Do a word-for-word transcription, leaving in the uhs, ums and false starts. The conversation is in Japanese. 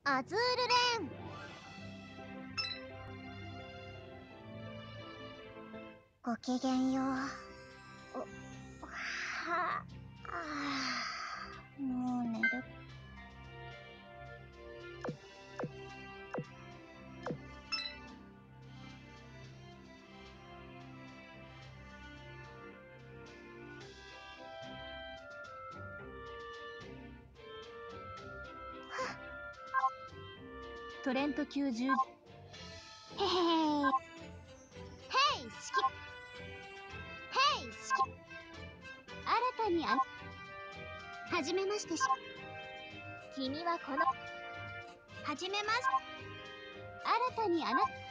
アズールレーン。ごきげんよう。おはあ、あもう寝る。 トレント級じゅう。 へへへー。ヘイ式。ヘイ式。新たにあはじめましてし。君はこのはじめまして。新たにあなた